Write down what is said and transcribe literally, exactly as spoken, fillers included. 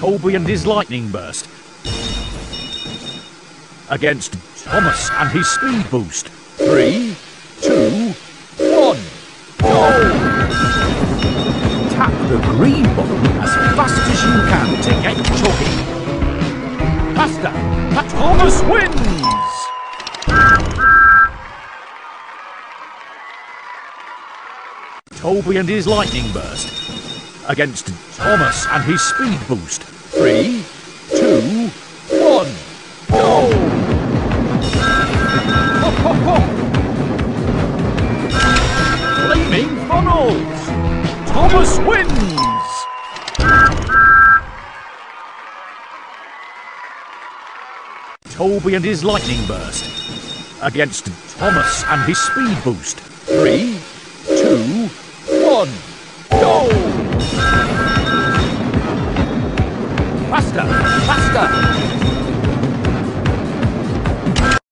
Toby and his lightning burst. Against Thomas and his speed boost. Three, two, one, go! Tap the green button as fast as you can to get chugging. Faster! Thomas wins! Toby and his lightning burst. Against Thomas and his speed boost. Three, two, one, go! Hop, hop, hop! Flaming funnels! Thomas wins! Toby and his lightning burst. Against Thomas and his speed boost. Three,